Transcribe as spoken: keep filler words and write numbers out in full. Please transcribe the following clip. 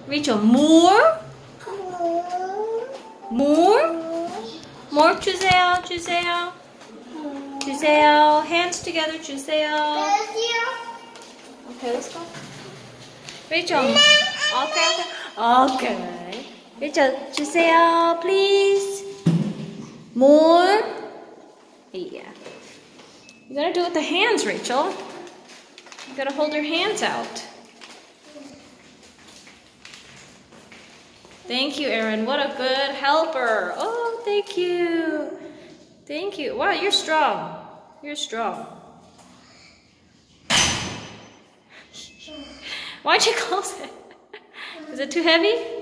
Rachel, more? More? More 주세요, 주세요. 주세요. Hands together, 주세요. Okay, let's go. Rachel. Okay, okay. Okay. Rachel, 주세요, please. More? Yeah. You gotta do it with the hands, Rachel. You gotta hold your hands out. Thank you, Erin. What a good helper. Oh, thank you. Thank you. Wow, you're strong. You're strong. Why'd you close it? Is it too heavy?